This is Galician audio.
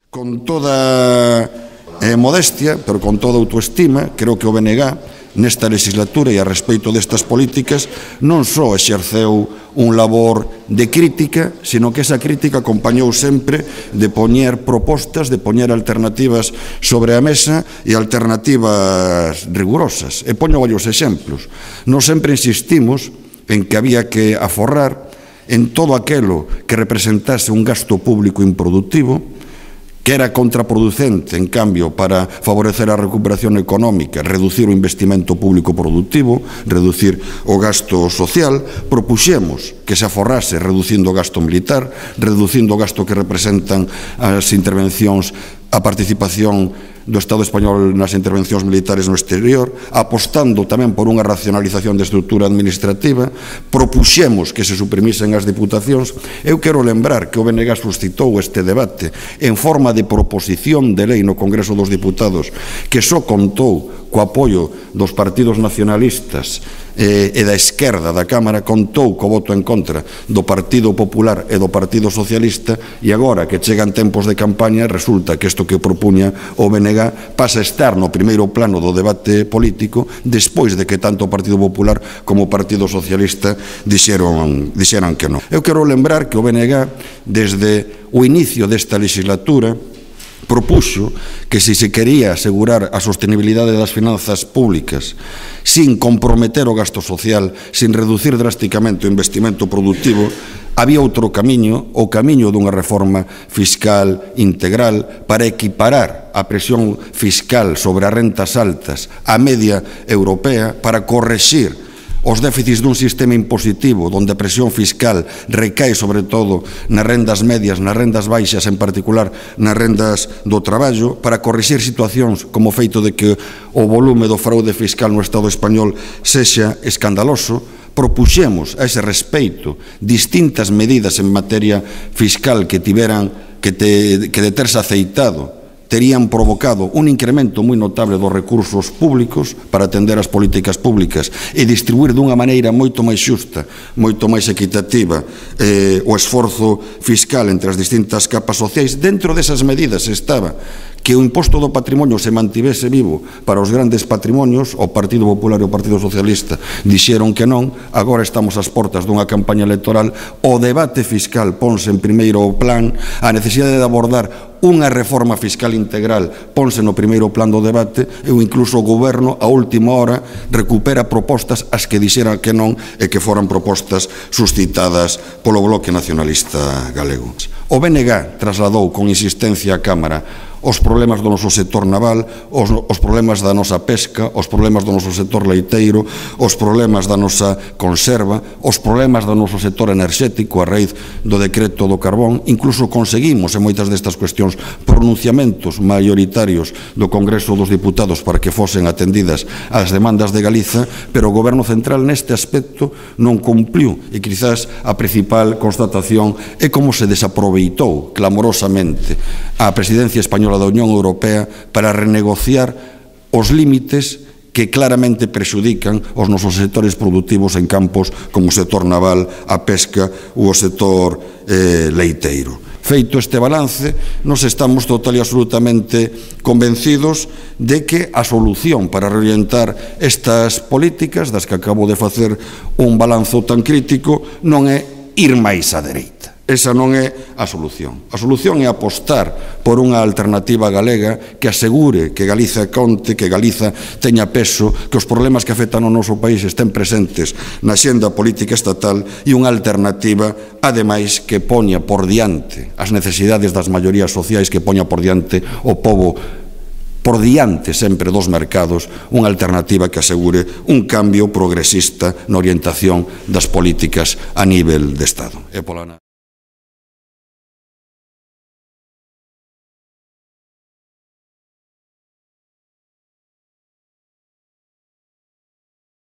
Con toda modestia, pero con toda autoestima, creo que o BNG nesta legislatura e a respeito destas políticas non só exerceu un labor de crítica, sino que esa crítica acompañou sempre de poñer propostas, de poñer alternativas sobre a mesa e alternativas rigurosas. E poño varios exemplos. Nós sempre insistimos en que había que aforrar en todo aquelo que representase un gasto público improductivo, que era contraproducente, en cambio, para favorecer a recuperación económica, reducir o investimento público productivo, reducir o gasto social. Propuxemos que se aforrase reducindo o gasto militar, reducindo o gasto que representan as intervencións, a participación do Estado español nas intervencións militares no exterior, apostando tamén por unha racionalización da estrutura administrativa. Propuxemos que se suprimisen as diputacións. Eu quero lembrar que o BNG suscitou este debate en forma de proposición de lei no Congreso dos Diputados, que só contou co apoio dos partidos nacionalistas e da esquerda da Cámara, contou co voto en contra do Partido Popular e do Partido Socialista, e agora que chegan tempos de campaña resulta que isto que propuña o BNG pasa a estar no primeiro plano do debate político despois de que tanto o Partido Popular como o Partido Socialista dixeran que non. Eu quero lembrar que o BNG desde o inicio desta legislatura propuxo que se quería asegurar a sostenibilidade das finanzas públicas sin comprometer o gasto social, sin reducir drásticamente o investimento productivo, había outro camiño, o camiño dunha reforma fiscal integral para equiparar a presión fiscal sobre as rentas altas á media europea, para correxir os déficits dun sistema impositivo onde a presión fiscal recae sobre todo nas rendas medias, nas rendas baixas, en particular nas rendas do traballo, para corrixir situacións como o feito de que o volume do fraude fiscal no Estado español sexa escandaloso. Propuxemos a ese respeito distintas medidas en materia fiscal que de terse aceitado terían provocado un incremento moi notable dos recursos públicos para atender as políticas públicas e distribuir dunha maneira moito máis xusta, moito máis equitativa o esforzo fiscal entre as distintas capas sociais. Dentro desas medidas estaba que o imposto do patrimonio se mantivese vivo para os grandes patrimonios. O Partido Popular e o Partido Socialista dixeron que non. Agora estamos ás portas dunha campaña electoral. O debate fiscal ponse en primeiro plan, a necesidade de abordar unha reforma fiscal integral ponse no primeiro plan do debate, e incluso o Goberno a última hora recupera propostas ás que dixeran que non e que foran propostas suscitadas polo Bloque Nacionalista Galego. O BNG trasladou con insistencia á Cámara os problemas do noso sector naval, os problemas da nosa pesca, os problemas do noso sector leiteiro, os problemas da nosa conserva, os problemas do noso sector enerxético a raíz do decreto do carbón. Incluso conseguimos en moitas destas cuestións pronunciamentos maioritarios do Congreso dos Diputados para que fosen atendidas as demandas de Galiza, pero o Goberno Central neste aspecto non cumpliu, e quizás a principal constatación é como se desaproveitou clamorosamente a presidencia española da Unión Europea para renegociar os límites que claramente prexudican os nosos sectores productivos en campos como o sector naval, a pesca ou o sector leiteiro. Feito este balance, nos estamos total e absolutamente convencidos de que a solución para reorientar estas políticas, das que acabo de facer un balanzo tan crítico, non é ir máis á dereita. Esa non é a solución. A solución é apostar por unha alternativa galega que asegure que Galiza conte, que Galiza teña peso, que os problemas que afectan ao noso país estén presentes na xenda política estatal, e unha alternativa, ademais, que poña por diante as necesidades das maiorías sociais, que poña por diante o pobo, por diante sempre dos mercados, unha alternativa que asegure un cambio progresista na orientación das políticas a nivel de Estado.